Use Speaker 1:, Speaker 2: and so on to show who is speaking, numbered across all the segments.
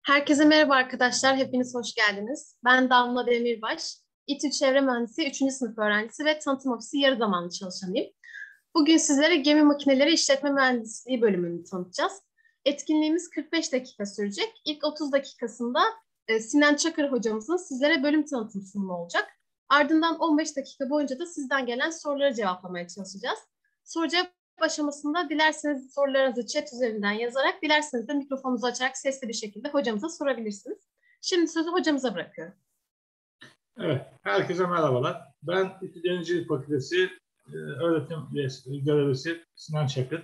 Speaker 1: Herkese merhaba arkadaşlar, hepiniz hoş geldiniz. Ben Damla Demirbaş, İTÜ Çevre Mühendisi 3. sınıf öğrencisi ve tanıtım ofisi yarı zamanlı çalışanıyım. Bugün sizlere gemi makineleri işletme mühendisliği bölümünü tanıtacağız. Etkinliğimiz 45 dakika sürecek. İlk 30 dakikasında Sinan Çakır hocamızın sizlere bölüm tanıtım sunumu olacak. Ardından 15 dakika boyunca da sizden gelen soruları cevaplamaya çalışacağız. Soru cevap aşamasında dilerseniz sorularınızı chat üzerinden yazarak, dilerseniz de mikrofonunuzu açarak sesli bir şekilde hocamıza sorabilirsiniz. Şimdi sözü hocamıza bırakıyorum.
Speaker 2: Evet, herkese merhabalar. Ben İTÜ Denizcilik Fakültesi öğretim görevlisi Sinan Çakır.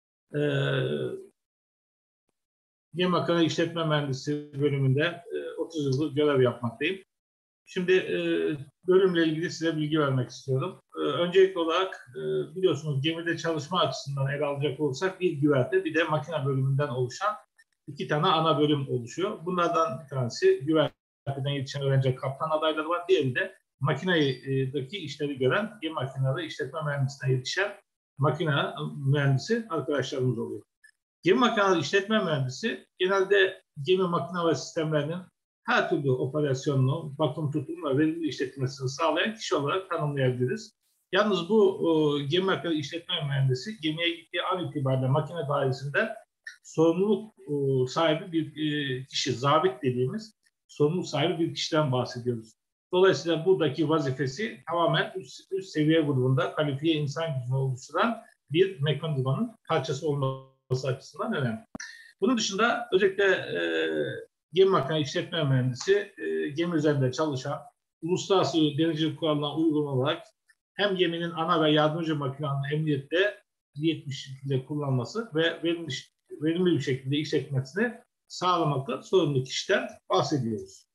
Speaker 2: Gemi Makine İşletme Mühendisi bölümünde 30 yıldır görev yapmaktayım. Şimdi bölümle ilgili size bilgi vermek istiyorum. Öncelikli olarak biliyorsunuz gemide çalışma açısından ele alacak olursak bir güverte bir de makine bölümünden oluşan iki tane ana bölüm oluşuyor. Bunlardan bir tanesi güverteden yetişen öğrenci kaptan adayları var. Diğeri de makinedeki işleri gören gemi makineleri işletme mühendisliğine yetişen makine mühendisi arkadaşlarımız oluyor. Gemi makineleri işletme mühendisi genelde gemi makine ve sistemlerinin her türlü operasyonunu, bakım tutum ve verimli işletilmesini sağlayan kişi olarak tanımlayabiliriz. Yalnız bu gemi makineleri işletme mühendisi gemiye gittiği an itibariyle makine dairesinde sorumluluk sahibi bir kişi, zabit dediğimiz sorumluluk sahibi bir kişiden bahsediyoruz. Dolayısıyla buradaki vazifesi tamamen üst seviye grubunda kalifiye insan gücünü oluşturan bir mekanizmanın parçası olması açısından önemli. Bunun dışında özellikle gemi makine işletme mühendisi gemi üzerinde çalışan, uluslararası denizcilik kurallarına uygun olarak hem geminin ana ve yardımcı makinelerinin emniyette bir şekilde kullanması ve verimli bir şekilde işletmesini sağlamakta sorumlu kişiden bahsediyoruz.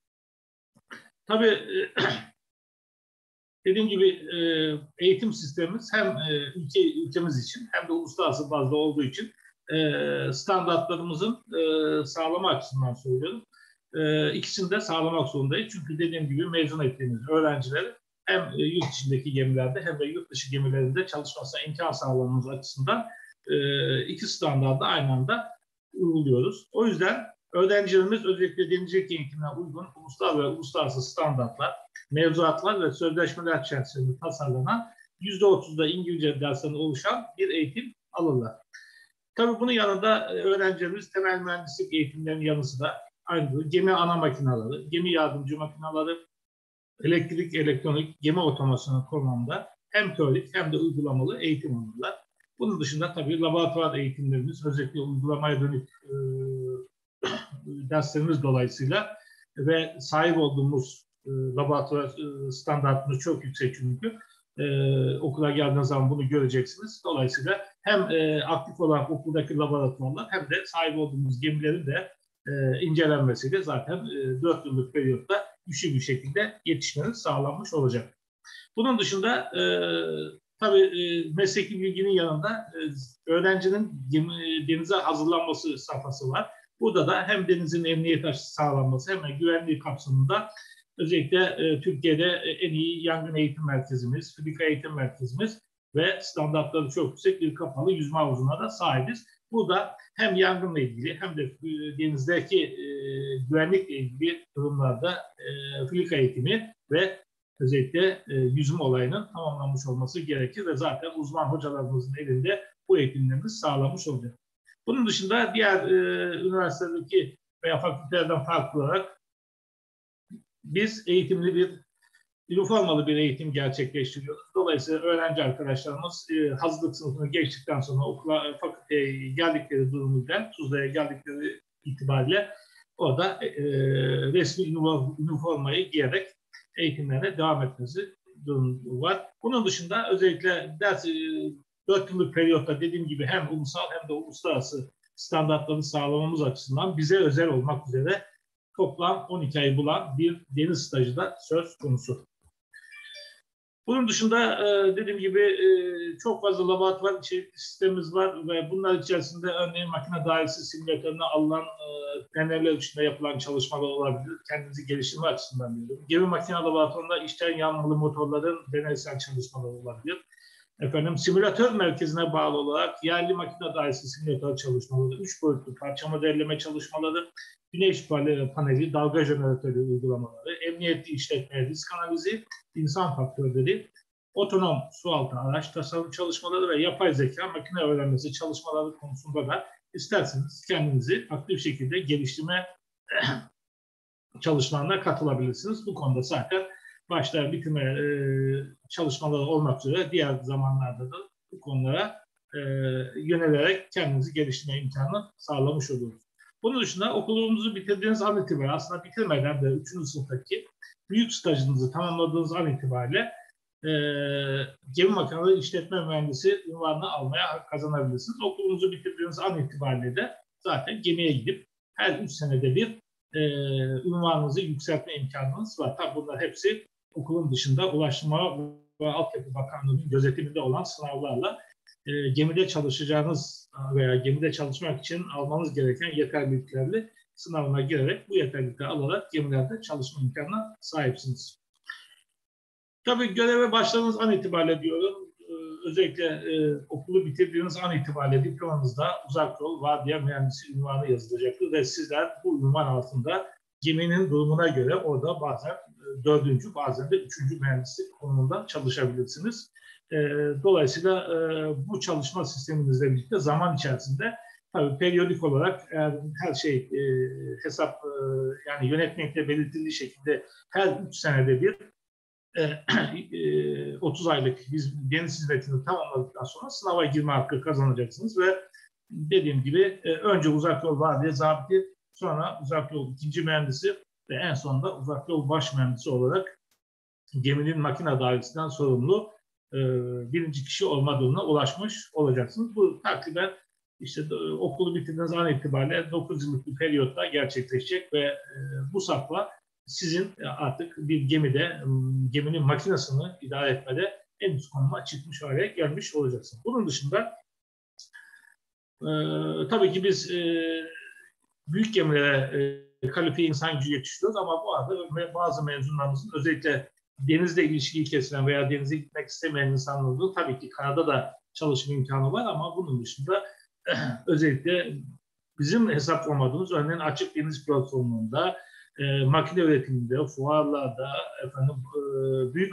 Speaker 2: Tabii dediğim gibi eğitim sistemimiz hem ülkemiz için hem de uluslararası bazda olduğu için standartlarımızın sağlama açısından söylüyorum. İkisini de sağlamak zorundayız. Çünkü dediğim gibi mezun ettiğimiz öğrencileri hem yurt içindeki gemilerde hem de yurt dışı gemilerinde çalışmasına imkan sağlamamız açısından iki standardı aynı anda uyguluyoruz. O yüzden öğrencilerimiz özellikle denizcilik eğitimine uygun uluslararası standartlar, mevzuatlar ve sözleşmeler çerçevesinde tasarlanan %30'da İngilizce derslerine oluşan bir eğitim alırlar. Tabii bunun yanında öğrencilerimiz temel mühendislik eğitimlerinin yanı sıra aynı gemi ana makineleri, gemi yardımcı makineleri, elektrik, elektronik, gemi otomasyonu konumunda hem teorik hem de uygulamalı eğitim alırlar. Bunun dışında tabii laboratuvar eğitimlerimiz, özellikle uygulamaya dönük derslerimiz dolayısıyla ve sahip olduğumuz laboratuvar standartımız çok yüksek çünkü. Okula geldiğiniz zaman bunu göreceksiniz. Dolayısıyla hem aktif olarak okuldaki laboratuvarlar hem de sahip olduğumuz gemilerin de incelenmesiyle zaten 4 yıllık periyotta güçlü bir şekilde yetişmeniz sağlanmış olacak. Bunun dışında tabii mesleki bilginin yanında öğrencinin denize hazırlanması safhası var. Burada da hem denizin emniyet açısı sağlanması hem de güvenliği kapsamında özellikle Türkiye'de en iyi yangın eğitim merkezimiz, Filika eğitim merkezimiz ve standartları çok yüksek bir kapalı yüzme havuzuna da sahibiz. Bu da hem yangınla ilgili hem de denizdeki güvenlikle ilgili durumlarda Filika eğitimi ve özellikle yüzme olayının tamamlanmış olması gerekir ve zaten uzman hocalarımızın elinde bu eğitimlerimiz sağlanmış olacak. Bunun dışında diğer üniversitedeki veya fakültelerden farklı olarak biz eğitimli üniformalı bir eğitim gerçekleştiriyoruz. Dolayısıyla öğrenci arkadaşlarımız hazırlık sınıfını geçtikten sonra fakülteye geldikleri durumuyla, Tuzla'ya geldikleri itibariyle orada resmi üniformayı giyerek eğitimlerine devam etmesi durumu var. Bunun dışında özellikle 4 yıllık periyotta dediğim gibi hem ulusal hem de uluslararası standartları sağlamamız açısından bize özel olmak üzere toplam 12 ay bulan bir deniz stajı da söz konusu. Bunun dışında dediğim gibi çok fazla laboratuvar içerikli sistemimiz var ve bunlar içerisinde örneğin makine dairesi simülatörüne alınan denemeler içinde yapılan çalışmalar olabilir. Kendinizi geliştirme açısından diyorum. Gemi makine laboratuvarında içten yanmalı motorların deneysel çalışmaları olabilir. Simülatör merkezine bağlı olarak yerli makine dairesi simülatör çalışmaları, 3 boyutlu parça modelleme çalışmaları, güneş paneli, dalga jeneratörü uygulamaları, emniyetli işletme, risk analizi, insan faktörleri, otonom sualtı araç tasarım çalışmaları ve yapay zeka makine öğrenmesi çalışmaları konusunda da isterseniz kendinizi aktif şekilde geliştirme çalışmalarına katılabilirsiniz. Bu konuda zaten başta bitirme çalışmaları olmak üzere diğer zamanlarda da bu konulara yönelerek kendinizi geliştirme imkanı sağlamış oluruz. Bunun dışında okulumuzu bitirdiğiniz an itibariyle, aslında bitirmeden de 3. sınıftaki büyük stajınızı tamamladığınız an itibariyle gemi makineleri işletme mühendisi unvanını almaya kazanabilirsiniz. Okulumuzu bitirdiğiniz an itibariyle de zaten gemiye gidip her 3 senede bir unvanınızı yükseltme imkanınız var. Tabii bunlar hepsi okulun dışında Ulaştırma ve Altyapı Bakanlığı'nın gözetiminde olan sınavlarla gemide çalışacağınız veya gemide çalışmak için almanız gereken yeterliliklerle sınavına girerek bu yeterlilikleri alarak gemilerde çalışma imkanına sahipsiniz. Tabii göreve başladığınız an itibariyle diyorum, özellikle okulu bitirdiğiniz an itibariyle diplomanızda uzak yol vardiya mühendisi unvanı yazılacaktır ve sizler bu unvan altında geminin durumuna göre orada bazen 4. bazen de 3. mühendislik konumunda çalışabilirsiniz. Dolayısıyla bu çalışma sisteminizle birlikte zaman içerisinde tabii periyodik olarak her şey hesap yani yönetmekte belirtildiği şekilde her 3 senede bir 30 aylık deniz hizmetini tamamladıktan sonra sınava girme hakkı kazanacaksınız ve dediğim gibi önce uzak yol vardiya zabiti, sonra uzak yol 2. mühendisi ve en sonunda uzak yol baş mühendisi olarak geminin makine dairesinden sorumlu 1. kişi olma durumuna ulaşmış olacaksınız. Bu takriben işte okulu bitirdiğiniz an itibariyle 9 yıllık bir periyotta gerçekleşecek ve bu safha sizin artık bir gemide, geminin makinesini idare etmede en üst konuma çıkmış hale gelmiş olacaksınız. Bunun dışında tabii ki biz büyük gemilere kalifiye insan gücü yetiştiriyoruz ama bu arada bazı mezunlarımızın özellikle denizle ilişkiyi kesilen veya denize gitmek istemeyen insanların tabii ki karada da çalışma imkanı var ama bunun dışında özellikle bizim hesaplamadığımız örneğin açık deniz platformunda, makine üretiminde, fuarlarda, büyük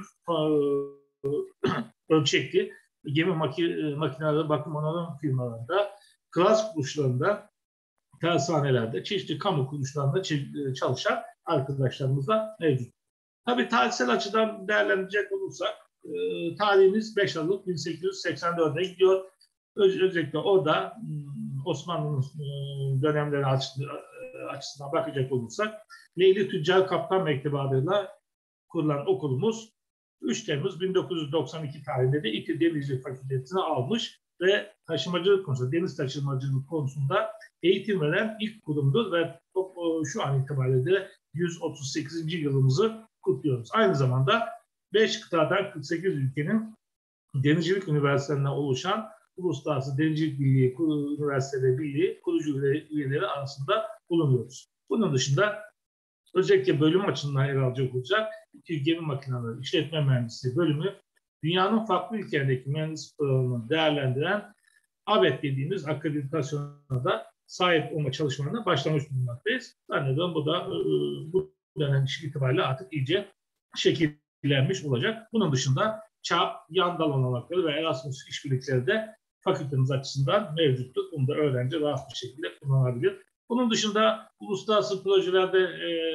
Speaker 2: ölçekli gemi makineleri bakım onarım firmalarında, klas kuruluşlarında, tersanelerde, çeşitli kamu kuruluşlarında çalışan arkadaşlarımız da mevcut. Tabii tarihsel açıdan değerlendirecek olursak, tarihimiz 5 Aralık 1884'e gidiyor. Özellikle orada Osmanlı'nın dönemleri açısından bakacak olursak, Leyli Tüccar Kaptan Mektebi adıyla kurulan okulumuz 3 Temmuz 1992 tarihinde de İTÜ Denizcilik Fakültesini almış ve taşımacılık konusunda, deniz taşımacılık konusunda eğitim veren ilk kurumdur ve şu an itibariyle de 138. yılımızı kutluyoruz. Aynı zamanda 5 kıtadan 48 ülkenin denizcilik üniversitelerinden oluşan Uluslararası Denizcilik Birliği, Üniversiteleri Birliği kurucu üyeleri arasında bulunuyoruz. Bunun dışında özellikle bölüm açısından ele alacak olacak gemi makineleri işletme mühendisliği bölümü dünyanın farklı ülkelerindeki mühendislik programını değerlendiren ABET dediğimiz akreditasyona da sahip olma çalışmalarına başlamış bulunmaktayız. Zannediyorum bu da bu dönem itibariyle artık iyice şekillenmiş olacak. Bunun dışında ÇAP, yan dal olanakları ve Erasmus işbirlikleri de fakültemiz açısından mevcuttur. Bunu da öğrenci rahat bir şekilde kullanabilir. Bunun dışında uluslararası projelerde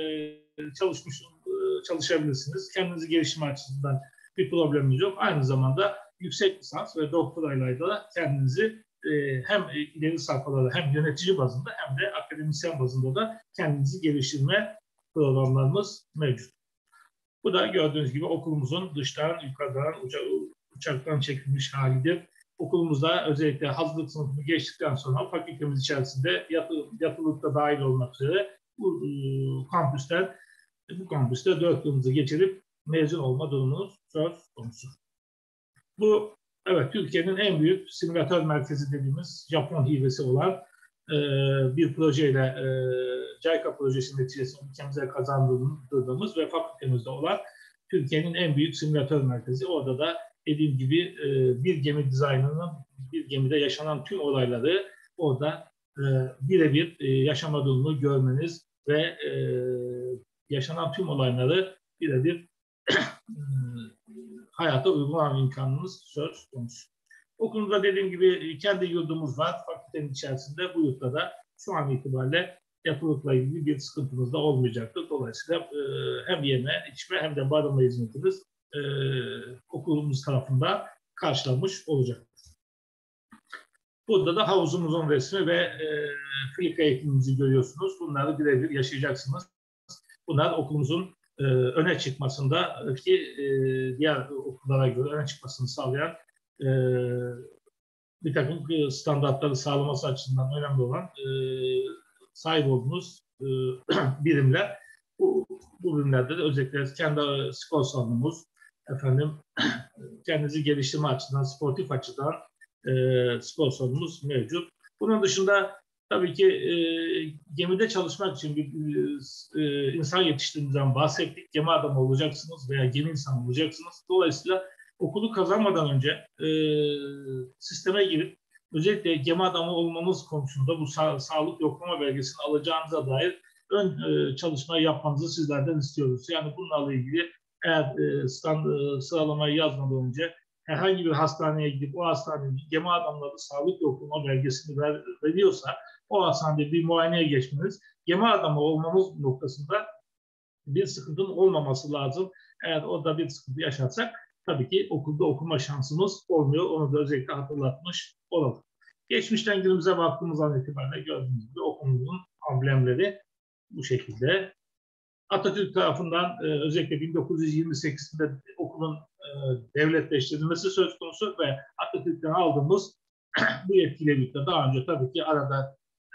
Speaker 2: çalışabilirsiniz. Kendinizi geliştirme açısından bir problemimiz yok. Aynı zamanda yüksek lisans ve doktorayla da kendinizi hem ileri safhalarda hem yönetici bazında hem de akademisyen bazında da kendinizi geliştirme programlarımız mevcut. Bu da gördüğünüz gibi okulumuzun dıştan, yukarıdan, uçaktan çekilmiş halidir. Okulumuzda özellikle hazırlık sınıfını geçtikten sonra fakültemiz içerisinde yatılılıkta dahil olmak üzere bu kampüste 4 yılımızı geçirip mezun olma durumumuz söz konusu. Bu evet Türkiye'nin en büyük simülatör merkezi dediğimiz Japon hivesi olan bir projeyle JICA projesinin neticesinde ülkemize kazandırdığımız ve fakültemizde olan Türkiye'nin en büyük simülatör merkezi. Orada da dediğim gibi bir gemi dizaynının, bir gemide yaşanan tüm olayları orada birebir yaşama durumunu görmeniz ve yaşanan tüm olayları birebir hayata uygulama imkanınız söz konusu. Okulda dediğim gibi kendi yurdumuz var. Fakültenin içerisinde bu yurtta da şu an itibariyle yapılıkla ilgili bir sıkıntımız da olmayacaktır. Dolayısıyla hem yeme, içme hem de barınma hizmetimiz okulumuz tarafından karşılanmış olacak. Burada da havuzumuzun resmi ve fizik eğitimimizi görüyorsunuz. Bunları birebir yaşayacaksınız. Bunlar okulumuzun öne çıkmasındaki diğer okullara göre öne çıkmasını sağlayan bir takım standartları sağlaması açısından önemli olan sahip olduğumuz birimler. Bu birimlerde de özellikle kendi spor salonumuz, kendinizi geliştirme açısından, sportif açıdan spor salonumuz mevcut. Bunun dışında tabii ki gemide çalışmak için bir insan yetiştirdiğimizden bahsettik. Gemi adamı olacaksınız veya gemi insanı olacaksınız. Dolayısıyla okulu kazanmadan önce sisteme girip özellikle gemi adamı olmanız konusunda bu sağlık yoklama belgesini alacağınıza dair ön çalışmayı yapmanızı sizlerden istiyoruz. Yani bunlarla ilgili eğer sıralamayı yazmadan önce herhangi bir hastaneye gidip o hastanenin gemi adamları sağlık yoklama belgesini veriyorsa o hastanede bir muayeneye geçmeniz, gemi adamı olmamız noktasında bir sıkıntının olmaması lazım. Eğer orada bir sıkıntı yaşarsak tabii ki okulda okuma şansımız olmuyor. Onu da özellikle hatırlatmış olalım. Geçmişten günümüze baktığımız an itibariyle gördüğünüz gibi okulumuzun amblemleri bu şekilde. Atatürk tarafından özellikle 1928'de okulun devletleştirilmesi söz konusu ve Atatürk'ten aldığımız bu yetkiyle birlikte daha önce tabii ki arada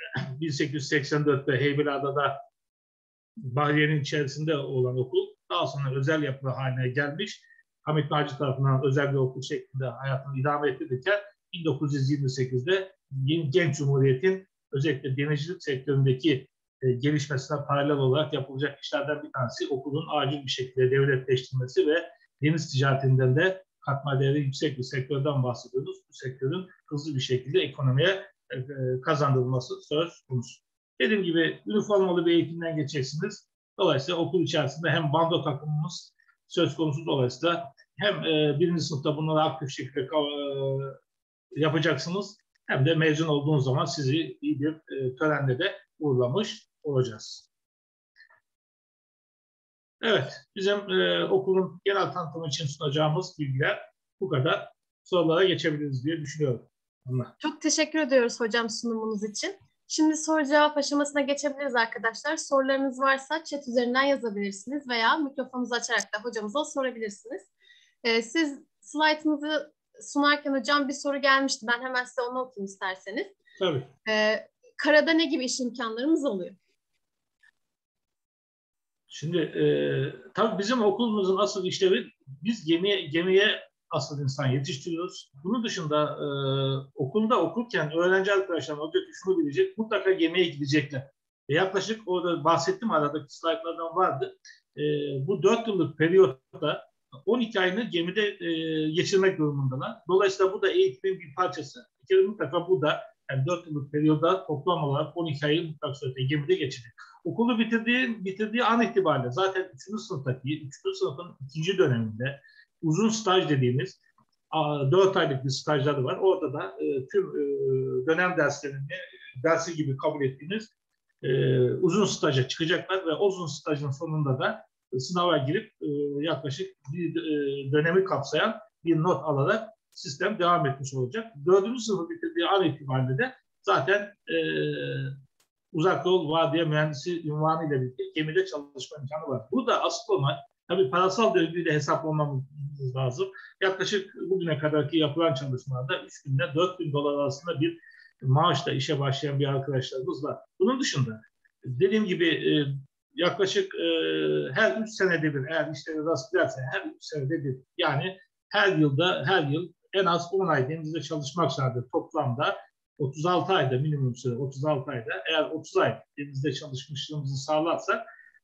Speaker 2: 1884'te Heybeliada'da Bahriye'nin içerisinde olan okul daha sonra özel yapı haline gelmiş. Hamit Naci tarafından özel bir okul şeklinde hayatını idame ettirirken 1928'de Genç Cumhuriyet'in özellikle denizcilik sektöründeki gelişmesine paralel olarak yapılacak işlerden bir tanesi okulun acil bir şekilde devletleştirilmesi ve deniz ticaretinden de katma değeri yüksek bir sektörden bahsediyoruz. Bu sektörün hızlı bir şekilde ekonomiye kazandırılması söz konusu. Dediğim gibi üniformalı bir eğitimden geçeceksiniz. Dolayısıyla okul içerisinde hem bando takımımız söz konusu, dolayısıyla hem birinci sınıfta bunları aktif şekilde yapacaksınız hem de mezun olduğunuz zaman sizi iyi bir törenle de uğurlamış olacağız. Evet, bizim okulun genel tanıtımı için sunacağımız bilgiler bu kadar. Sorulara geçebiliriz diye düşünüyorum.
Speaker 1: Çok teşekkür ediyoruz hocam sunumunuz için. Şimdi soru cevap aşamasına geçebiliriz arkadaşlar. Sorularınız varsa chat üzerinden yazabilirsiniz veya mikrofonunuzu açarak da hocamıza sorabilirsiniz. Siz slaytınızı sunarken hocam bir soru gelmişti. Ben hemen size onu okuyayım isterseniz.
Speaker 2: Tabii.
Speaker 1: Karada ne gibi iş imkanlarımız oluyor?
Speaker 2: Şimdi tabii bizim okulumuzun asıl işlevi, biz gemiye asıl insan yetiştiriyoruz. Bunun dışında okulda okurken öğrenci arkadaşlarım özellikle şunu bilecek, mutlaka gemiye gidecekler. Yaklaşık orada bahsettim, aradaki slaytlardan vardı. Bu 4 yıllık periyotta 12 ayını gemide geçirmek durumundalar. Dolayısıyla bu da eğitimin bir parçası. Bir kere mutlaka bu da yani 4 yıllık periyoda toplam olarak 12 ayı mutlaka surette gemide geçecek. Okulu bitirdiği an itibariyle zaten 3. sınıftaki, 3. sınıfın 2. döneminde uzun staj dediğimiz 4 aylık bir stajları var. Orada da tüm dönem derslerini dersi gibi kabul ettiğiniz uzun staja çıkacaklar ve uzun stajın sonunda da sınava girip yaklaşık bir dönemi kapsayan bir not alarak sistem devam etmiş olacak. 4. sınıfı bitirdiği an itibariyle de zaten uzak yol vardiya mühendisi unvanı ile birlikte gemide çalışma imkanı var. Burada asıl olan tabii parasal döngüyü de hesaplamamız lazım. Yaklaşık bugüne kadarki yapılan çalışmalarda 3 günde 4 bin dolar arasında bir maaşla işe başlayan bir arkadaşlarımız var. Bunun dışında dediğim gibi yaklaşık her 3 senede bir, eğer işleri rast giderse her 3 senede bir, yani her yıl en az 10 ay denizde çalışmak şartı, toplamda 36 ayda, minimum süre 36 ayda, eğer 30 ay denizde çalışmışlığımızı sağlarsak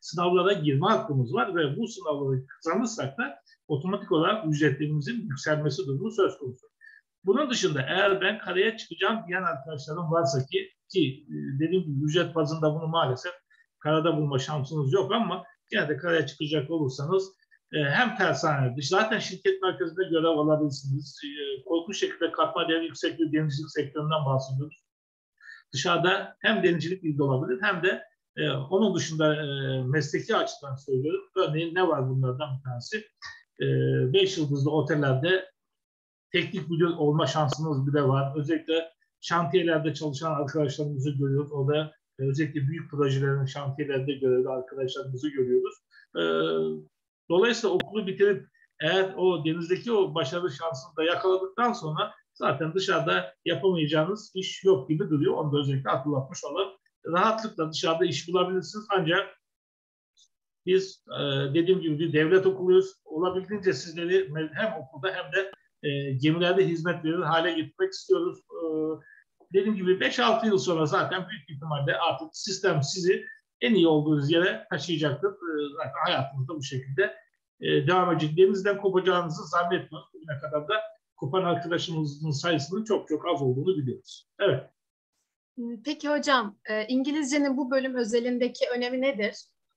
Speaker 2: sınavlara girme hakkımız var ve bu sınavları kazanırsak da otomatik olarak ücretlerimizin yükselmesi durumu söz konusu. Bunun dışında eğer ben karaya çıkacağım diyen arkadaşlarım varsa ki dediğim gibi ücret bazında bunu maalesef karada bulma şansınız yok ama yine de karaya çıkacak olursanız hem tersanede, zaten şirket merkezinde görev alabilirsiniz. Korkunç şekilde katma değeri yüksek bir denizcilik sektöründen bahsediyoruz. Dışarıda hem denizcilik bilgi olabilir hem de onun dışında mesleki açıdan söylüyorum. Örneğin ne var bunlardan bir tanesi? 5 yıldızlı otellerde teknik müdür olma şansınız bile var. Özellikle şantiyelerde çalışan arkadaşlarımızı görüyoruz. Orada özellikle büyük projelerin şantiyelerde görevli arkadaşlarımızı görüyoruz. Dolayısıyla okulu bitirip eğer o denizdeki o başarı şansını da yakaladıktan sonra zaten dışarıda yapamayacağınız iş yok gibi duruyor. Onu da özellikle hatırlatmış olalım. Rahatlıkla dışarıda iş bulabilirsiniz ancak biz dediğim gibi bir devlet okuluyuz. Olabildiğince sizleri hem okulda hem de gemilerde hizmet verir hale getirmek istiyoruz. Dediğim gibi 5-6 yıl sonra zaten büyük ihtimalle artık sistem sizi en iyi olduğunuz yere taşıyacaktır. Zaten hayatınızda bu şekilde devam edecek. Denizden kopacağınızı zannetmiyorum. Bugüne kadar da kopan arkadaşımızın sayısının çok çok az olduğunu biliyoruz. Evet.
Speaker 1: Peki hocam, İngilizcenin bu bölüm özelindeki önemi nedir?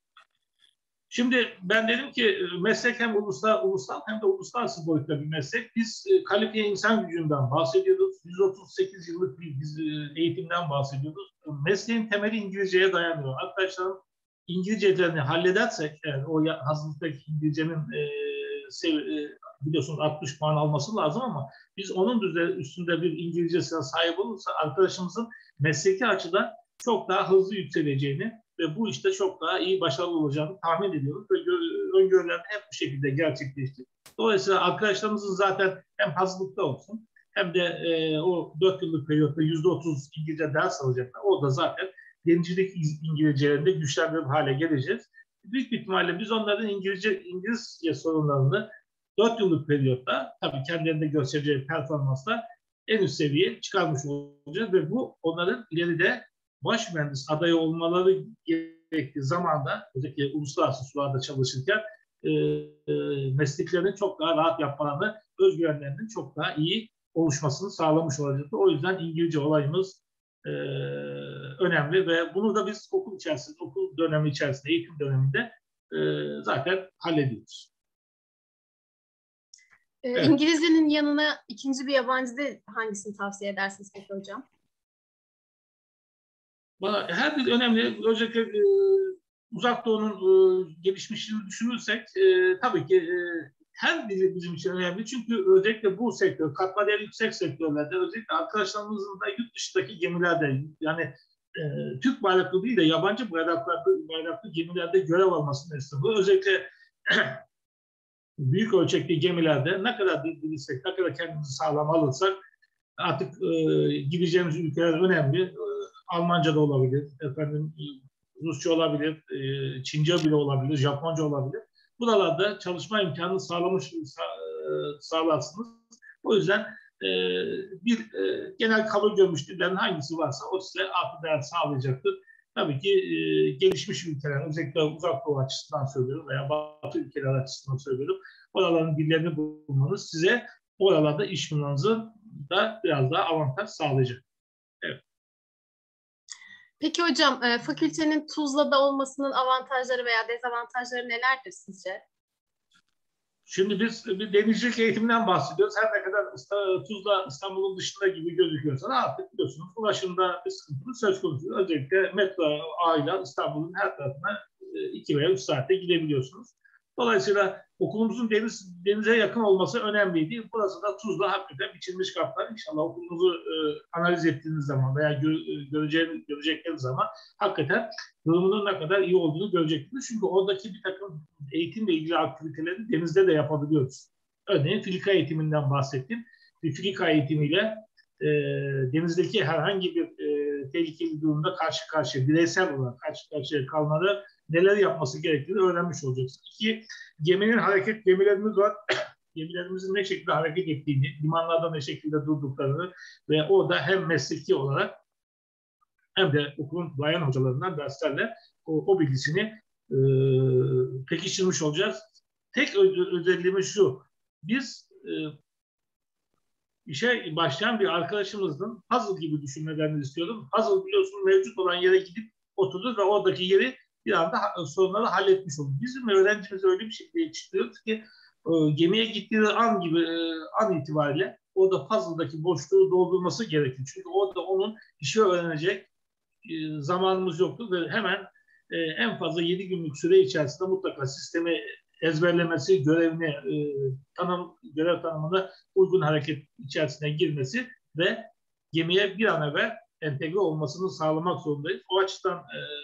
Speaker 2: Şimdi ben dedim ki meslek hem ulusal hem de uluslararası boyutta bir meslek. Biz kalifiye insan gücünden bahsediyoruz. 138 yıllık bir eğitimden bahsediyoruz. Mesleğin temeli İngilizceye dayanıyor. Arkadaşlar İngilizcelerini halledersek, yani o hazırlıktaki İngilizcenin biliyorsunuz 60 puan alması lazım ama biz onun üstünde bir İngilizcesine sahip olursa arkadaşımızın mesleki açıdan çok daha hızlı yükseleceğini ve bu işte çok daha iyi başarılı olacağını tahmin ediyoruz ve öngörüler hep bu şekilde gerçekleşti. Dolayısıyla arkadaşlarımızın zaten hem hazırlıkta olsun hem de o 4 yıllık periyotta %30 İngilizce ders alacaklar. O da zaten denizcilik İngilizcelerinde güçlendirilip hale geleceğiz. Büyük bir ihtimalle biz onların İngilizce sorunlarını 4 yıllık periyotta tabii kendilerinde göstereceği performansla en üst seviyeye çıkarmış olacağız ve bu onların ileride baş mühendis adayı olmaları gerektiği zamanda özellikle uluslararası sularda çalışırken mesleklerini çok daha rahat yapmalarını, özgüvenlerinin çok daha iyi oluşmasını sağlamış olacaktır. O yüzden İngilizce olayımız önemli ve bunu da biz okul içerisinde, okul dönemi içerisinde, eğitim döneminde zaten hallediyoruz.
Speaker 1: Evet. İngilizcenin yanına ikinci bir yabancı dil hangisini tavsiye edersiniz peki hocam?
Speaker 2: Her dil önemli. Özellikle Uzak Doğu'nun gelişmişliğini düşünürsek tabii ki her dil bizim için önemli. Çünkü özellikle bu sektör, katma değeri yüksek sektörlerde özellikle arkadaşlarımızın da yurt dışındaki gemilerde yani Türk bayraklı değil de yabancı bayraklı gemilerde görev almasını istiyor. Özellikle büyük ölçekli gemilerde ne kadar dil bilirsek, ne kadar kendimizi sağlam alırsak artık gideceğimiz ülkeler önemli. Almanca da olabilir, Rusça olabilir, Çince bile olabilir, Japonca olabilir. Buralarda çalışma imkanını sağlarsınız. O yüzden genel kabul görmüş dillerin hangisi varsa o size artı değer sağlayacaktır. Tabii ki gelişmiş ülkeler, özellikle Uzak Doğu açısından söylüyorum veya Batı ülkeler açısından söylüyorum. Oraların dillerini bulmanız size oralarda iş bulmanızı da biraz daha avantaj sağlayacak. Evet.
Speaker 1: Peki hocam, fakültenin Tuzla'da olmasının avantajları veya dezavantajları nelerdir sizce?
Speaker 2: Şimdi biz bir denizcilik eğitiminden bahsediyoruz. Her ne kadar Tuzla İstanbul'un dışında gibi gözüküyorsa artık biliyorsunuz ulaşımda bir sıkıntı söz konusu. Özellikle metro ağıyla İstanbul'un her tarafına 2 veya 3 saatte gidebiliyorsunuz. Dolayısıyla okulumuzun denize yakın olması önemliydi. Burası da Tuzla hakikaten biçilmiş kaplar. İnşallah okulumuzu analiz ettiğiniz zaman veya görecekleriniz zaman hakikaten durumunun ne kadar iyi olduğunu göreceksiniz. Çünkü oradaki bir takım eğitimle ilgili aktiviteleri denizde de yapabiliyoruz. Örneğin filika eğitiminden bahsettim. Filika eğitimiyle denizdeki herhangi bir tehlikeli durumda karşı karşıya, bireysel olarak karşı karşıya kalmaları neler yapması gerektiğini öğrenmiş olacaksınız. 2. Gemilerimiz var. Gemilerimizin ne şekilde hareket ettiğini, limanlarda ne şekilde durduklarını ve orada hem mesleki olarak hem de okulun bayan hocalarından derslerle o bilgisini pekiştirmiş olacağız. Tek özelliğimiz şu, biz işe başlayan bir arkadaşımızın puzzle gibi düşünmelerini istiyorum. Puzzle biliyorsun mevcut olan yere gidip oturur ve oradaki yeri bir anda sorunları halletmiş olur. Bizim öğrencimiz öyle bir şekilde yetiştiriyoruz ki gemiye gittiği an gibi an itibariyle orada puzzle'daki boşluğu doldurması gerekiyor. Çünkü orada onun işi öğrenecek zamanımız yoktu ve hemen en fazla 7 günlük süre içerisinde mutlaka sistemi ezberlemesi, görevini görev tanımına uygun hareket içerisine girmesi ve gemiye bir an evvel entegre olmasını sağlamak zorundayız. O açıdan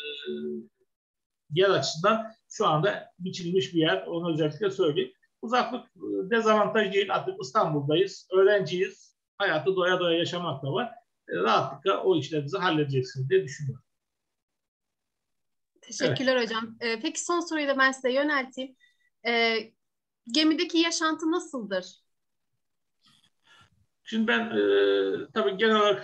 Speaker 2: yer açısından şu anda biçilmiş bir yer. Onu özellikle söyleyeyim. Uzaklık dezavantaj değil. Artık İstanbul'dayız. Öğrenciyiz. Hayatı doya doya yaşamak da var. Rahatlıkla o işlerinizi halledeceksiniz diye düşünüyorum.
Speaker 1: Teşekkürler hocam. Peki son soruyu da ben size yönelteyim. Gemideki yaşantı nasıldır?
Speaker 2: Şimdi ben tabii genel olarak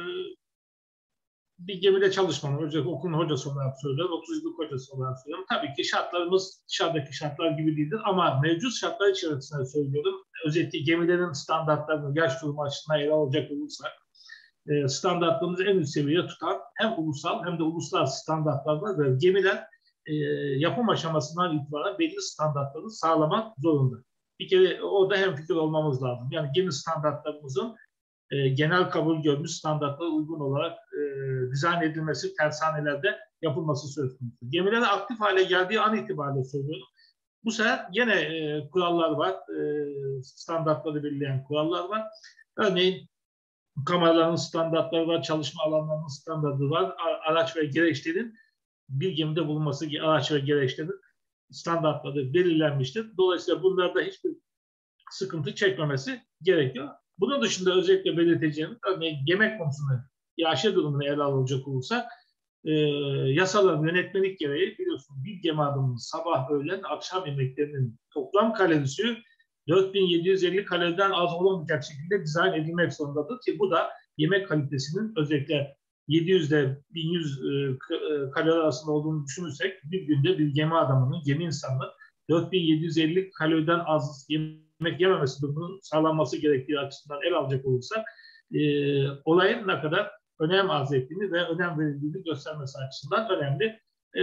Speaker 2: bir gemide çalışmam. Özellikle okulun hocası olarak söylüyorum. 30 yıllık hocası olarak söylüyorum. Tabii ki şartlarımız dışarıdaki şartlar gibi değildir ama mevcut şartlar içerisinde söylüyorum. Özellikle gemilerin standartlarını yaş durumu açısından ele alacak olursak standartlarımızı en üst seviyede tutan hem ulusal hem de uluslararası standartlar var ve gemiler yapım aşamasından itibaren belli standartları sağlamak zorunda. Bir kere orada hemfikir olmamız lazım. Yani gemi standartlarımızın genel kabul görmüş standartlara uygun olarak dizayn edilmesi, tersanelerde yapılması söz konusu. Gemilerin aktif hale geldiği an itibariyle söylüyorum. Bu sefer yine kurallar var, standartları belirleyen kurallar var. Örneğin kameraların standartları var, çalışma alanlarının standartları var, araç ve gereçlerin bir gemide bulunması, araç ve gereçlerin standartları belirlenmiştir. Dolayısıyla bunlarda hiçbir sıkıntı çekmemesi gerekiyor. Bunun dışında özellikle belirteceğimiz, örneğin yemek konusunda iaşe durumunu ele alacak olursak, yasaların yönetmelik gereği biliyorsunuz bir gemi adımının sabah, öğlen, akşam yemeklerinin toplam kalorisi 4750 kaloriden az olamayacak şekilde dizayn edilmek zorundadır ki bu da yemek kalitesinin özellikle 700 ile 1100 kalori arasında olduğunu düşünürsek bir günde bir gemi adamının, gemi insanının 4750 kaloriden az yemek yememesi durumunun sağlanması gerektiği açısından ele alacak olursak olayın ne kadar önem arz ettiğini ve önem verildiğini göstermesi açısından önemli.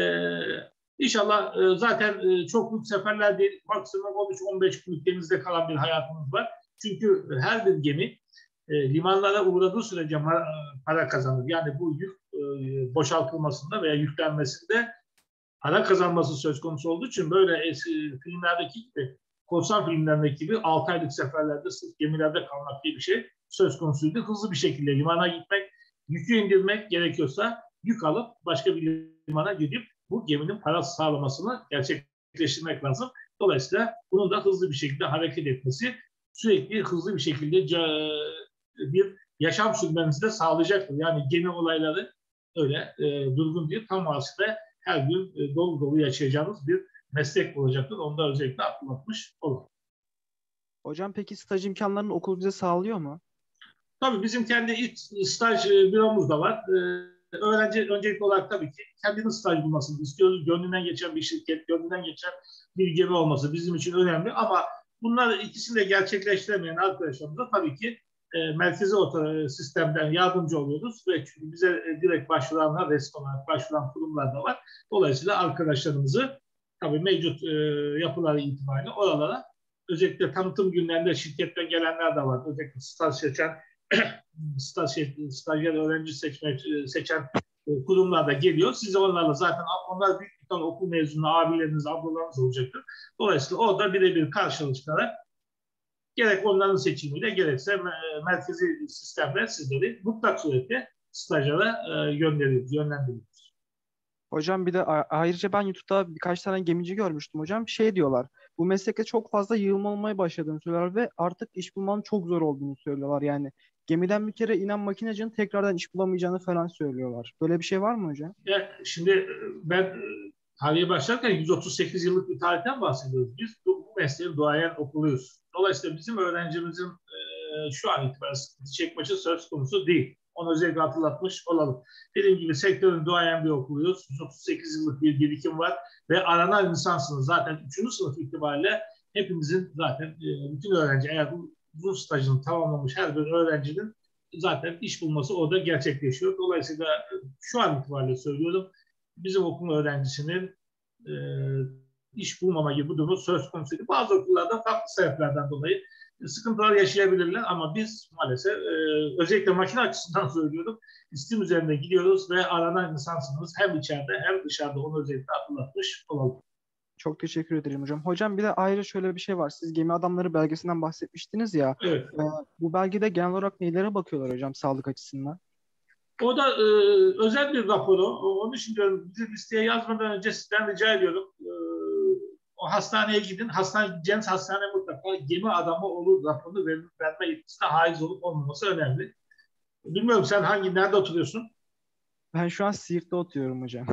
Speaker 2: İnşallah zaten çok büyük seferler değil, maksimum 13-15 günlük denizde kalan bir hayatımız var. Çünkü her bir gemi limanlara uğradığı sürece para kazanır. Yani bu yük boşaltılmasında veya yüklenmesinde para kazanması söz konusu olduğu için böyle filmlerdeki gibi, korsan filmlerindeki gibi 6 aylık seferlerde sırf gemilerde kalmak diye bir şey söz konusuydu. Hızlı bir şekilde limana gitmek, yükü indirmek gerekiyorsa yük alıp başka bir limana gidip bu geminin parası sağlamasını gerçekleştirmek lazım. Dolayısıyla bunun da hızlı bir şekilde hareket etmesi sürekli hızlı bir şekilde bir yaşam sürmenizi de sağlayacaktır. Yani gemi olayları öyle durgun değil. Tam aslında her gün dolu dolu yaşayacağımız bir meslek olacaktır. Onu da özellikle hatırlatmış olalım.
Speaker 3: Hocam peki staj imkanlarını okul bize sağlıyor mu?
Speaker 2: Tabii bizim kendi ilk staj büromuz da var. Öğrenci öncelikli olarak tabii ki kendinin staj bulmasını istiyoruz. Gönlünden geçen bir şirket, gönlünden geçen bir gemi olması bizim için önemli. Ama bunlar ikisini de gerçekleştiremeyen arkadaşlarımıza tabii ki merkezi sistemden yardımcı oluyoruz. Ve çünkü bize direkt başvuranlar, resmi olarak başvuran kurumlar da var. Dolayısıyla arkadaşlarımızı tabii mevcut yapıları itibariyle oralara özellikle tanıtım günlerinde şirketten gelenler de var. Özellikle staj seçen stajyer öğrenci seçen kurumlar da geliyor. Siz onlarla zaten onlar büyük bir tane okul mezunu abileriniz, ablalarınız olacaktır. Dolayısıyla orada birebir karşılaştırarak gerek onların seçimiyle gerekse merkezi sistemle sizleri mutlak surette stajlara yönlendiriyoruz.
Speaker 3: Hocam bir de ayrıca ben YouTube'da birkaç tane gemici görmüştüm hocam. Şey diyorlar, bu meslekte çok fazla yığılma olmaya başladığını söylüyorlar ve artık iş bulmanın çok zor olduğunu söylüyorlar. Yani gemiden bir kere inen makinecinin tekrardan iş bulamayacağını falan söylüyorlar. Böyle bir şey var mı hocam?
Speaker 2: Şimdi ben tarihe başlarken 138 yıllık bir tarihten bahsediyoruz. Biz bu mesleğin duayen okuluyuz. Dolayısıyla bizim öğrencimizin şu an itibariyle sıkıntı çekmesi söz konusu değil. Onu özellikle hatırlatmış olalım. Dediğim gibi sektörün duayen bir okuluyuz. 138 yıllık bir birikim var ve aranan insansınız. Zaten 3. sınıf itibariyle hepimizin zaten bütün öğrenci eğer uzun stajını tamamlamış her bir öğrencinin zaten iş bulması orada gerçekleşiyor. Dolayısıyla şu an itibariyle söylüyorum bizim okul öğrencisinin e, iş bulmama gibi bu durumu söz konusuydu. Bazı okullarda farklı sebeplerden dolayı sıkıntılar yaşayabilirler ama biz maalesef özellikle makine açısından söylüyorum istim üzerinde gidiyoruz ve aranan insansınız hem içeride hem dışarıda onu özellikle hatırlatmış olalım.
Speaker 3: Çok teşekkür ederim hocam. Hocam bir de ayrıca şöyle bir şey var. Siz Gemi Adamları belgesinden bahsetmiştiniz ya.
Speaker 2: Evet.
Speaker 3: Bu belgede genel olarak nelere bakıyorlar hocam sağlık açısından?
Speaker 2: O da özel bir raporu. Onun için diyorum bizi listeye yazmadan önce sizden rica ediyorum. O hastaneye gidin. Gideceğiniz hastane mutlaka gemi adamı olur raporunu verme yetkisine haiz olup olmaması önemli. Bilmiyorum sen nerede oturuyorsun?
Speaker 3: Ben şu an Siirt'te oturuyorum hocam.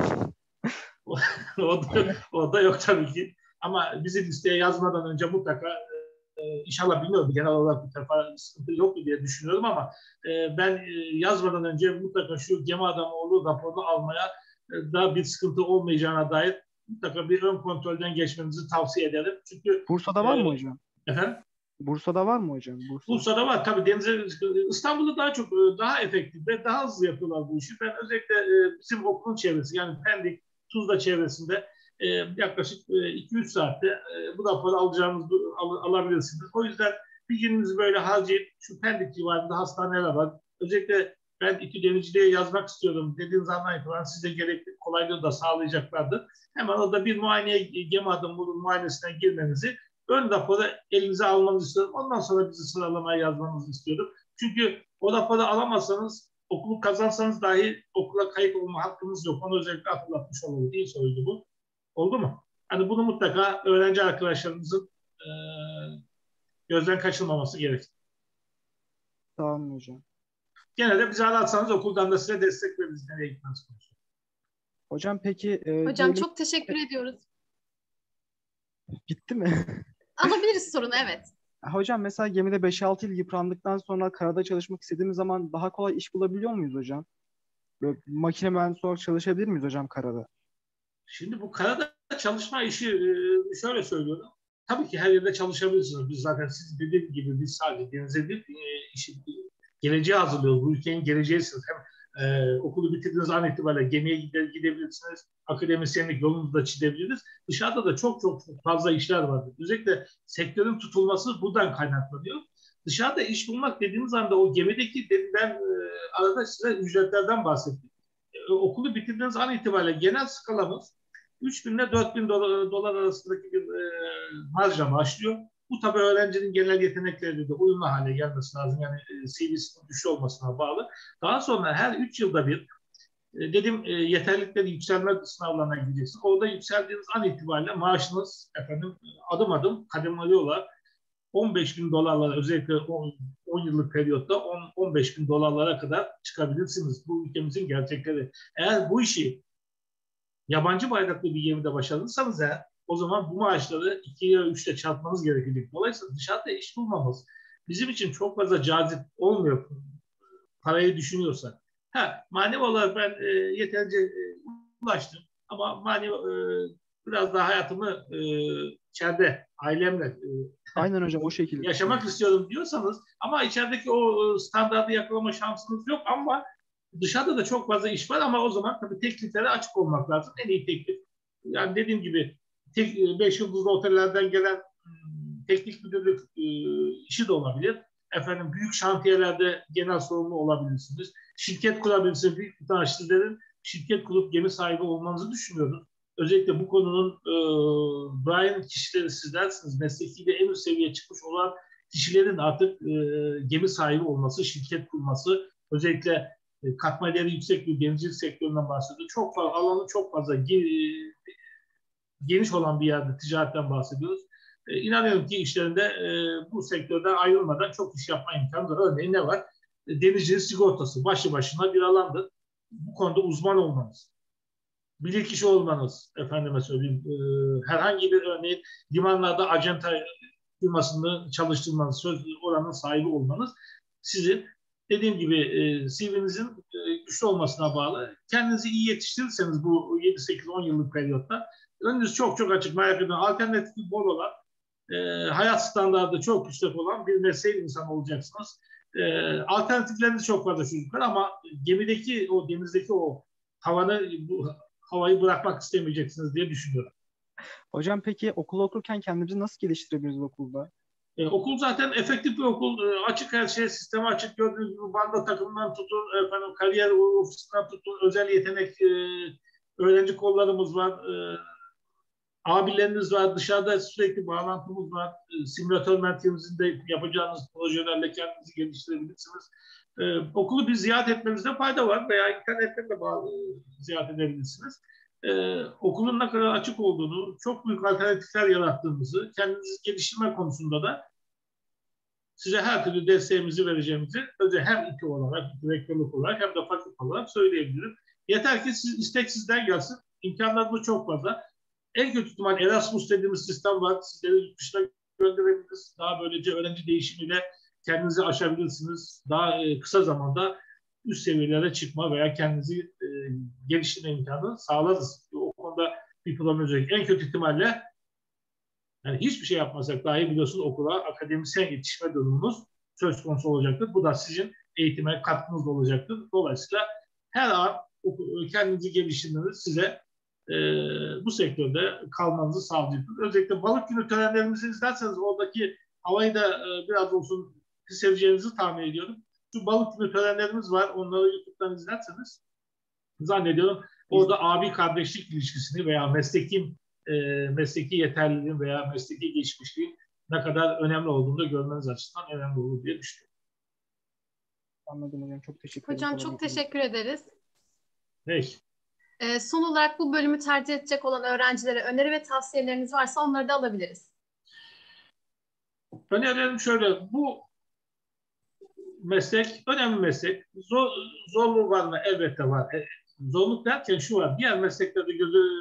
Speaker 2: o da yok tabii ki. Ama bizi listeye yazmadan önce mutlaka İnşallah bilmiyorum genel olarak bir tarafa sıkıntı yok mu diye düşünüyorum ama ben yazmadan önce mutlaka şu gemi adamı olur raporunu almaya da bir sıkıntı olmayacağına dair mutlaka bir ön kontrolden geçmenizi tavsiye ederim. Çünkü
Speaker 3: Bursa'da var mı hocam?
Speaker 2: Efendim?
Speaker 3: Bursa'da var mı hocam?
Speaker 2: Bursa'da var. Tabii İstanbul'da daha efektif ve daha hızlı yapıyorlar bu işi. Ben özellikle bizim okulun çevresi yani Pendik, Tuzla çevresinde yaklaşık 2-3 saatte bu raporu alabilirsiniz. O yüzden bir gününüzü böyle harcayıp şu Pendik civarında hastaneler var. Özellikle ben İTÜ Denizciliğe yazmak istiyorum dediğiniz andan itibaren size gerekli kolaylığı da sağlayacaklardır. Hemen orada bir gemi adamı muayenesine girmenizi ön raporu elinize almanızı istiyorum. Ondan sonra bizi sıralamaya yazmanızı istiyorum. Çünkü o raporu alamazsanız okulu kazansanız dahi okula kayıt olma hakkınız yok. Onu özellikle hatırlatmış olalım. İyi soruydu bu. Oldu mu? Hani bunu mutlaka öğrenci arkadaşlarımızın gözden kaçırmaması gerekir.
Speaker 3: Tamam hocam.
Speaker 2: Gene de bizi ararsanız okuldan da size destek veririz. Nereye gitmeniz konusunda.
Speaker 3: Hocam peki
Speaker 1: Hocam çok teşekkür ediyoruz.
Speaker 3: Bitti mi?
Speaker 1: Alabiliriz sorunu, evet.
Speaker 3: Hocam mesela gemide 5-6 yıl yıprandıktan sonra karada çalışmak istediğimiz zaman daha kolay iş bulabiliyor muyuz hocam? Böyle makine mühendisi olarak çalışabilir miyiz hocam karada?
Speaker 2: Şimdi bu karada çalışma işi şöyle söylüyorum. Tabii ki her yerde çalışabilirsiniz. Biz zaten siz dediğim gibi biz sadece denize bir işi geleceğe hazırlıyoruz. Bu ülkenin geleceğisiniz. Hem okulu bitirdiğiniz an itibariyle gemiye gidebilirsiniz. Akademisyenlik yolunu da çizebiliriz. Dışarıda da çok fazla işler vardır. Özellikle sektörün tutulması buradan kaynaklanıyor. Dışarıda iş bulmak dediğimiz anda o gemideki ben arada size ücretlerden bahsettim. Okulu bitirdiğiniz an itibariyle genel skalamız 3.000 ile 4.000 dolar arasındaki bir marjla başlıyor. Bu tabii öğrencinin genel yetenekleriyle de uyumlu hale gelmesi lazım. Yani CV'sinin güçlü olmasına bağlı. Daha sonra her 3 yılda bir yeterlilikleri yükselme sınavlarına gideceksiniz. Orada yükseldiğiniz an itibariyle maaşınız adım adım kademeli olarak 15.000 dolarlara özellikle 10 yıllık periyotta 15.000 dolarlara kadar çıkabilirsiniz. Bu ülkemizin gerçekleri. Eğer bu işi yabancı bayraklı bir gemide başarırsanız o zaman bu maaşları 2'ye 3'te çarpmanız gerekecek. Dolayısıyla dışarıda iş bulmamız bizim için çok fazla cazip olmuyor parayı düşünüyorsak. Manevi olarak ben yeterince ulaştım ama manevi biraz daha hayatımı içeride ailemle
Speaker 3: aynen hocam o şekilde
Speaker 2: yaşamak istiyorum diyorsanız ama içerideki o standartı yakalama şansınız yok ama dışarıda da çok fazla iş var ama o zaman tabii tekliflere açık olmak lazım. En iyi teklif. Yani dediğim gibi 5 yıldızlı otellerden gelen teknik müdürlük işi de olabilir. Büyük şantiyelerde genel sorumlu olabilirsiniz. Şirket kurabilirsiniz. Büyük müteahhitlerin şirket kurup gemi sahibi olmanızı düşünüyoruz. Özellikle bu konunun duayen kişileri sizlersiniz. Meslekiyle en üst seviyeye çıkmış olan kişilerin artık gemi sahibi olması, şirket kurması, özellikle katma değeri yüksek bir denizcilik sektöründen bahsediyoruz. Alanı çok fazla geniş olan bir yerde ticaretten bahsediyoruz. İnanıyorum ki işlerinde bu sektörden ayrılmadan çok iş yapma imkanı var. Örneğin ne var? Denizcilik sigortası başlı başına bir alandır. Bu konuda uzman olmanız, bilirkişi olmanız, efendime söyleyeyim, herhangi bir örneğin limanlarda acenta firmasını çalıştırmanız, oranın sahibi olmanız sizin dediğim gibi CV'nizin güçlü olmasına bağlı. Kendinizi iyi yetiştirirseniz bu 7-8-10 yıllık periyotta önünüz çok çok açık, merak ediyorum. Alternatifi bol olan, hayat standartı çok yüksek olan bir mesleğin insan olacaksınız. Alternatifleriniz çok fazla çocuklar ama denizdeki o havayı bırakmak istemeyeceksiniz diye düşünüyorum.
Speaker 3: Hocam peki okul okurken kendimizi nasıl geliştirebiliriz okulda?
Speaker 2: Okul zaten efektif bir okul. Açık her şey, sisteme açık, gördüğünüz gibi banda takımından tutun, kariyer ofisinden tutun, özel yetenek öğrenci kollarımız var. Abileriniz var, dışarıda sürekli bağlantımız var. Simülatör merkezinde yapacağınız projelerle kendinizi geliştirebilirsiniz. Okulu bir ziyaret etmenizde fayda var veya internetten de ziyaret edebilirsiniz. Okulun ne kadar açık olduğunu, çok büyük alternatifler yarattığımızı, kendinizi geliştirme konusunda da size her türlü desteğimizi vereceğimizi hem İTÜ olarak, rektörlük olarak hem de fakülte olarak söyleyebilirim. Yeter ki istek sizden gelsin. İmkanlarımız çok fazla. En kötü ihtimal Erasmus dediğimiz sistem var. Sizleri yurt dışına gönderebiliriz. Daha böylece öğrenci değişimiyle kendinizi aşabilirsiniz. Daha kısa zamanda üst seviyelere çıkma veya kendinizi geliştirme imkanı sağlarız. O konuda bir problem olacak. En kötü ihtimalle yani hiçbir şey yapmasak dahi biliyorsunuz okula akademisyen yetişme durumunuz söz konusu olacaktır. Bu da sizin eğitime katkınız olacaktır. Dolayısıyla her an kendinizi geliştirmeniz size bu sektörde kalmanızı sağlayacaktır. Özellikle balık günü törenlerimizi izlerseniz oradaki havayı da biraz olsun seveceğinizi tahmin ediyorum. Şu balık günü törenlerimiz var. Onları YouTube'dan izlerseniz zannediyorum orada abi kardeşlik ilişkisini veya mesleki yeterliliğin veya mesleki geçmişliğin ne kadar önemli olduğunu da görmeniz açısından önemli olur diye düşünüyorum.
Speaker 3: Anladım hocam. Çok teşekkür ederim.
Speaker 1: Hocam çok teşekkür ederiz.
Speaker 2: Peki.
Speaker 1: Son olarak bu bölümü tercih edecek olan öğrencilere öneri ve tavsiyeleriniz varsa onları da alabiliriz.
Speaker 2: Önerilerim şöyle, bu meslek önemli meslek. Zorluğu var mı? Elbette var. Zorluk derken şu var, diğer mesleklerde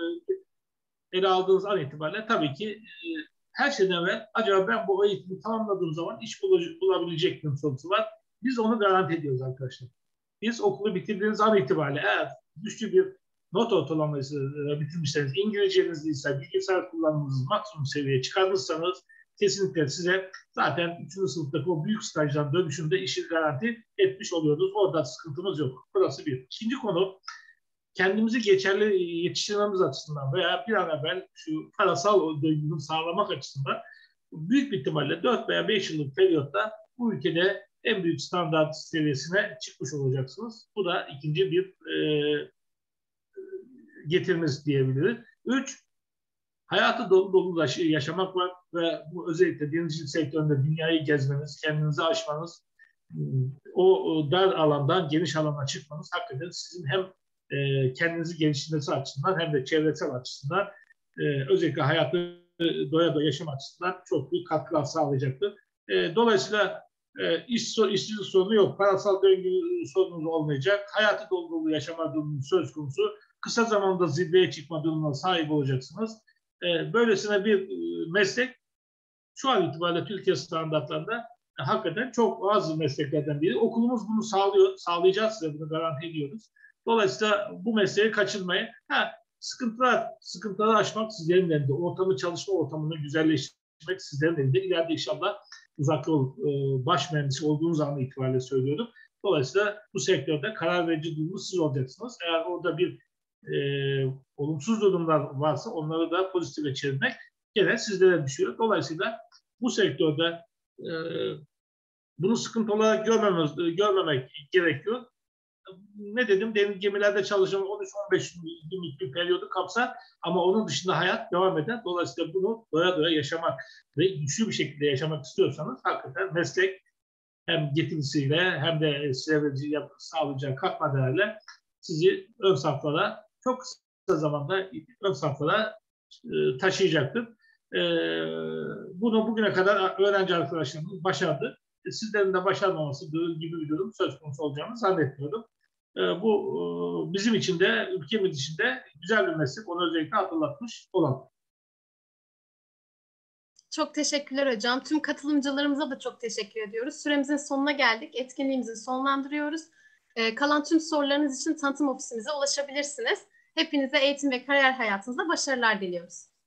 Speaker 2: ele aldığınız an itibariyle tabii ki her şeyden evvel acaba ben bu eğitimi tamamladığım zaman iş bulabilecek miyim sorusu var. Biz onu garanti ediyoruz arkadaşlar. Biz okulu bitirdiğiniz an itibariyle eğer güçlü bir not ortalaması bitirmişseniz, İngilizceniz ise bilgisayar kullanımınızı maksimum seviyeye çıkarmışsanız kesinlikle size zaten 3. sınıftaki o büyük stajdan dönüşünde işi garanti etmiş oluyoruz. Orada sıkıntımız yok. Burası bir. İkinci konu, kendimizi geçerli yetiştirmemiz açısından veya bir an evvel şu parasal döngünü sağlamak açısından büyük bir ihtimalle 4 veya 5 yıllık periyotta bu ülkede en büyük standart seviyesine çıkmış olacaksınız. Bu da ikinci bir getiriniz diyebiliriz. 3, hayatı dolu dolu yaşamak var ve bu özellikle denizcilik sektöründe dünyayı gezmeniz, kendinizi aşmanız, o dar alandan geniş alana çıkmanız hakikaten sizin hem kendinizi geliştirmesi açısından hem de çevresel açısından özellikle hayatı doya doya yaşam açısından çok büyük katkılar sağlayacaktır. Dolayısıyla işsizlik sorunu yok, parasal döngü sorununuz olmayacak, hayatı dolu dolu yaşama durumu söz konusu, kısa zamanda zirveye çıkma durumuna sahip olacaksınız. Böylesine bir meslek şu an itibariyle Türkiye standartlarında hakikaten çok az mesleklerden biri. Okulumuz bunu sağlıyor, sağlayacağız, size bunu garanti ediyoruz. Dolayısıyla bu mesleği kaçırmayın. Sıkıntıları aşmak sizlerin elinde. Çalışma ortamını güzelleştirmek sizlerin elinde. İleride inşallah uzak yol baş mühendisi olduğunuz an itibariyle söylüyorum. Dolayısıyla bu sektörde karar verici durumu siz olacaksınız. Eğer orada bir olumsuz durumlar varsa onları da pozitife çevirmek gene sizlere düşüyor. Dolayısıyla bu sektörde bunu sıkıntı olarak görmemek gerekiyor. Ne dedim? Deniz gemilerde çalışan 13-15 günlük bir periyodu kapsar ama onun dışında hayat devam eder. Dolayısıyla bunu doya doya yaşamak ve güçlü bir şekilde yaşamak istiyorsanız hakikaten meslek hem getirisiyle hem de size sağlayacağı katma değerle sizi ön saflara çok kısa zamanda ön saflara taşıyacaktır. Bunu bugüne kadar öğrenci arkadaşlarımız başardı. Sizlerin de başarmaması gibi bir durum söz konusu olacağını zannetmiyorum. Bu bizim için de ülkemiz için de güzel bir meslek. Onu özellikle hatırlatmış olalım.
Speaker 1: Çok teşekkürler hocam. Tüm katılımcılarımıza da çok teşekkür ediyoruz. Süremizin sonuna geldik. Etkinliğimizi sonlandırıyoruz. Kalan tüm sorularınız için tanıtım ofisimize ulaşabilirsiniz. Hepinize eğitim ve kariyer hayatınızda başarılar diliyoruz.